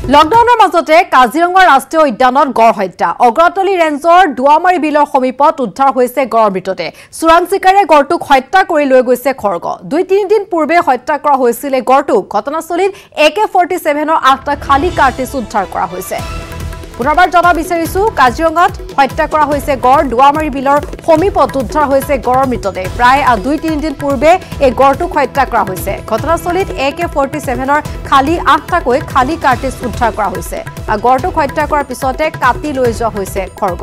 লকডাউনৰ মাজতে কাজিৰঙা ৰাষ্ট্ৰীয় উদ্যানত গড় হত্যা অগ্ৰতলী ৰেঞ্জৰ দুৱামাৰী বিলৰ সমীপত উদ্ধাৰ হৈছে গড়ৰ মৃতদেহ চোৰাং চিকাৰীয়ে গড়টোক হত্যা কৰি লৈ গৈছে খৰ্গ 2-3 দিন পূৰ্বে হত্যা কৰা হৈছিল গড়টোক ঘটনাস্থলীত AK-47ৰ 8টা খালী কাৰ্টিজ উদ্ধাৰ কৰা হৈছে পুনৰবাৰ জনা বিচাৰিছো কাজিৰঙাত হত্যা কৰা হৈছে গড় দুৱামাৰী বিলৰ সমীপত উদ্ধাৰ হৈছে গড়ৰ মৃতদেহ প্ৰায় 2-3 দিন পূৰ্বে এই গড়টোক হত্যা কৰা হৈছে ঘটনাস্থলীত AK-47ৰ খালী 8টাকৈ খালী কাৰ্টিজ উদ্ধাৰ কৰা হৈছে গড়টোক হত্যা কৰাৰ পিছতে কাটি লৈ যোৱা হৈছে খৰ্গ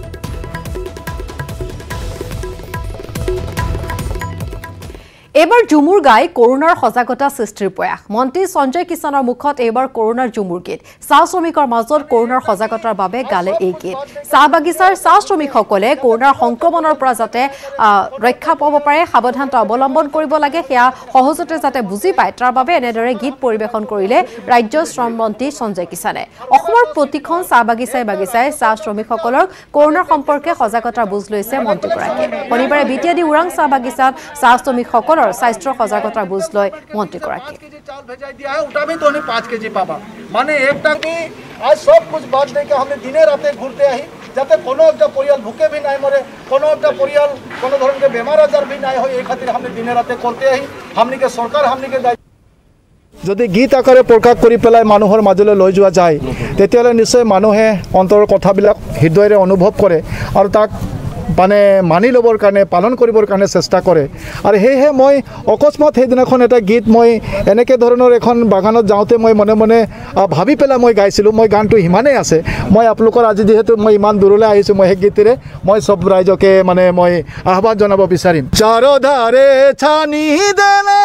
এবাৰ জুমুৰ গাই কৰোনাৰ সজাগতা সৃষ্টিৰ প্ৰয়াস মন্ত্ৰী সঞ্জয় কিষাণৰ মুখত এবাৰ কৰোনাৰ জুমুৰ গীত চাহ শ্ৰমিকৰ মাজত কৰোনাৰ সজাগতাৰ বাবে গালে এই গীত চাহ বাগিচাৰ চাহ শ্ৰমিকসকলে কৰোনাৰ সংক্ৰমণৰ পৰা যাতে ৰক্ষা পাব পাৰে সাৱধানতা অৱলম্বন কৰিব লাগে সেয়া সহজতে যাতে বুজি পায় তাৰ বাবে এনেদৰে গীত পৰিবেশন কৰিলে ৰাজ্যৰ শ্ৰম মন্ত্ৰী সঞ্জয় কিষাণে অসমৰ প্ৰতিখন চাহ বাগিচাই চাহ শ্ৰমিকসকলক কৰোনাৰ সম্পৰ্কে সজাগতাৰ বুজ লৈছে মন্ত্ৰীগৰাকীয়ে শনিবাৰে বিটিয়াদি উৰাং চাহ বাগিচাত চাহ শ্ৰমিকসকলৰ স্বাস্থ্য সজাগতাৰ বুজ লৈ মন্ত্ৰীগৰাকীয়ে चावल भेजा दिया है उठा भी तो नहीं 5 केजी पाबा माने एक टाक भी आज सब कुछ बात लेके हमने दिने राते घूरते आही जाते कोनो एकटा परियाल भूखे भी नहीं मरे कोनो एकटा परियाल कोनो धरण के बेमार आजार भी नहीं हो ए खातिर हमने दिने राते करते आही हमनी के सरकार हमनी के যদি গীত আকাৰে প্ৰকাশ কৰি পেলাই মানুহৰ মাজলৈ লৈ যোৱা যায় তেতিয়ালে নিশ্চয় মানুহে অন্তৰৰ কথাবিলাক হৃদয়ৰে অনুভৱ কৰে আৰু তাক মানে মানি ল'বৰ কাৰণে পালন কৰিবৰ কাৰণে চেষ্টা কৰে আৰু হেহে মই অকস্মাত সেইদিনাখন এটা গীত মই এনেকৈ ধৰণৰ এখন বাগানত যাওঁতে মই মনে মনে ভাবি পেলাই মই গাইছিলোঁ মই গানটো ইমানেই আছে মই আপোনালোকৰ আজি যিহেতু মই ইমান দূৰলৈ আহিছোঁ মই সেই গীতেৰে মই সব ৰাইজকে মানে মই আহ্বান জনাব বিচাৰিম চাৰধাৰে ছানি দেনা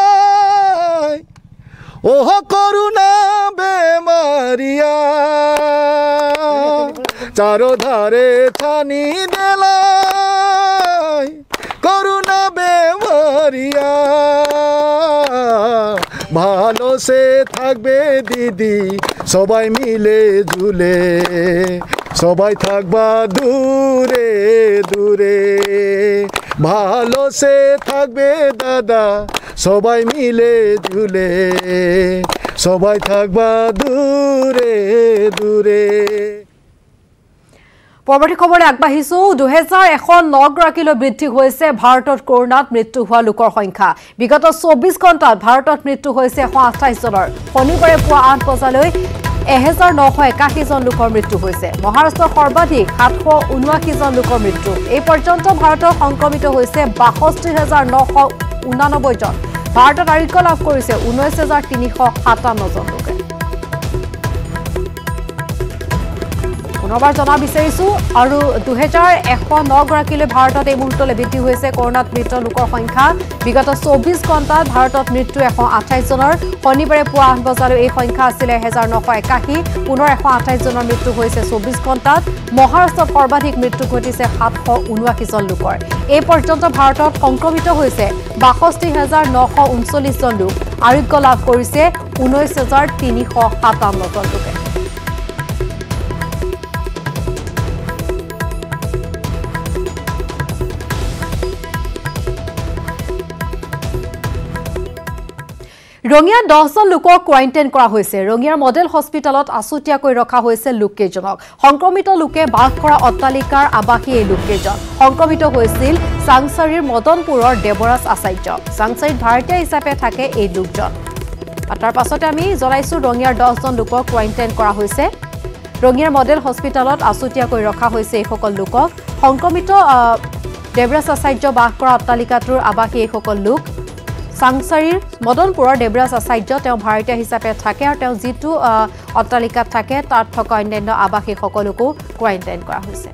ওহ করুণা বেমারিয়া চারধারে ছানি দেলাই করুণা বেমারিয়া ভালো সে থাকবে দিদি সবাই মিলে ঝুলে সবাই থাকবা দূরে দূরে ভালো সে থাকবে দাদা সবাই মিলে ঝুলে সবাই থাকবা দূরে দূরে পৰৱৰ্তী খবৰলৈ আগবাঢ়িছো 2109 গৰাকীলৈ বৃদ্ধি হৈছে ভাৰতত কৰোনাত মৃত্যু হোৱা লোকৰ সংখ্যা বিগত 24 ঘণ্টাত ভাৰতত মৃত্যু হৈছে 128 জনৰ শনিবাৰে পুৱা 8 বজালৈ 1981 জন লোকৰ মৃত্যু হৈছে মহাৰাষ্ট্ৰৰ সৰ্বাধিক 779 জন লোকৰ মৃত্যু এই পৰ্যন্ত ভাৰতত সংক্ৰমিত হৈছে 62999 জন ভাৰতত আৰোগ্য লাভ কৰিছে 19357 জন লোকে পুনৰবাৰ জনা বিচাৰিছো আৰু 2109 গৰাকীলৈ ভাৰতত এই মুহূৰ্তলৈ বৃদ্ধি হৈছে কৰোনাত মৃত লোকৰ সংখ্যা বিগত 24 ঘণ্টাত ভাৰতত মৃত্যু 128 জনৰ শনিবাৰে পুৱা 8 বজালৈ এই সংখ্যা আছিল 1981 পুনৰ 128 জনৰ মৃত্যু হৈছে 24 ঘণ্টাত মহাৰাষ্ট্ৰত সৰ্বাধিক মৃত্যু ঘটিছে 779 জন লোকৰ এই পৰ্যন্ত ভাৰতত সংক্ৰমিত হৈছে 62939 জন লোক আৰোগ্য লাভ কৰিছে 19357 জন লোকে ৰঙিয়া 10 জন লোকক কোৱাৰেণ্টাইন কৰা হৈছে ৰঙিয়াৰ মডেল হস্পিটেলত আছুতীয়াকৈ ৰখা হৈছে লোককেইজনক সংক্ৰমিত লোকে বাস কৰা অট্টালিকাৰ আবাসী এই লোককেইজন সংক্ৰমিত হৈছিল সাংসাৰীৰ মদনপুৰৰ দেৱৰাজ আচাৰ্য সাংসাৰীত ভাৰতীয় হিচাপে থাকে এই লোকজন তাৰ পাছতে আমি জনাইছো ৰঙিয়াৰ 10 জন লোকক কোৱাৰেণ্টাইন কৰা হৈছে ৰঙিয়াৰ মডেল হস্পিটেলত আছুতীয়াকৈ ৰখা হৈছে এই সকল লোকক সংক্ৰমিত দেৱৰাজ আচাৰ্য বাস কৰা অট্টালিকাটোৰ আবাসী এই সকল লোক সাংসাৰীৰ মদনপুৰৰ দেৱৰাজ আচাৰ্য তেওঁ ভাৰতীয় হিচাপে থাকে আৰু তেওঁ যিটো অট্টালিকাত থাকে তাত থকা অন্যান্য আবাসী সকলকো কোৱাৰেণ্টাইন কৰা হৈছে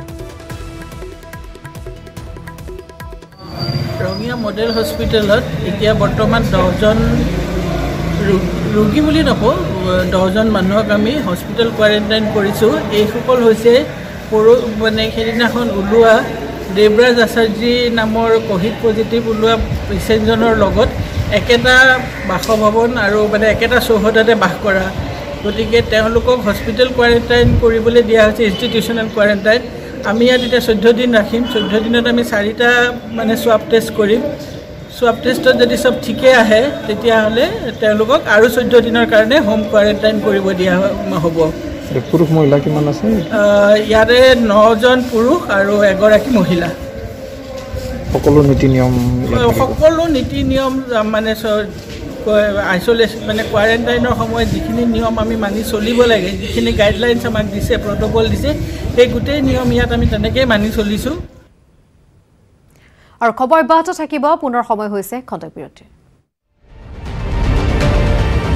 ৰঙিয়া মডেল হস্পিটেলত এতিয়া বৰ্তমান 10 জন ৰোগী বুলি নকওঁ 10 জন মানুহক আমি হস্পিটেল কোৱাৰেণ্টাইন কৰিছোঁ এই সকল হৈছে মানে সেইদিনাখন ওলোৱা দেৱৰাজ আচাৰ্যী নামৰ কোভিড পজিটিভ ওলোৱা পেচেণ্টজনৰ লগত একেটা বাসভৱন আৰু মানে একেটা চৌহদতে বাস কৰা গতিকে তেওঁলোকক হস্পিটেল কোৱাৰেণ্টাইন কৰিবলৈ দিয়া হৈছে ইনষ্টিটিউচনেল কোৱাৰেণ্টাইন আমি ইয়াত এতিয়া 14 দিন ৰাখিম 14 দিনত আমি 4টা মানে সোৱাব টেষ্ট কৰিম সোৱাব টেষ্টত যদি সব ঠিকে আহে তেতিয়াহ'লে তেওঁলোকক আৰু 14 দিনৰ কাৰণে হোম কোৱাৰেণ্টাইন কৰিব দিয়া হ'ব পুৰুষ মহিলা কিমান আছে ইয়াৰে 9 জন পুৰুষ আৰু এগৰাকী মহিলা সকলো নীতি নিয়ম মানে আইসোলেশন মানে কোৱাৰেণ্টাইনৰ সময়ত যিখিনি নিয়ম আমি মানি চলিব লাগে যিখিনি গাইডলাইনছ আমাক দিছে প্ৰট'কল দিছে সেই গোটেই নিয়ম ইয়াত আমি তেনেকৈ মানি চলিছোঁ আৰু খবৰ অব্যাহত থাকিব পুনৰ সময় হৈছে খন্তেক বিৰতিৰ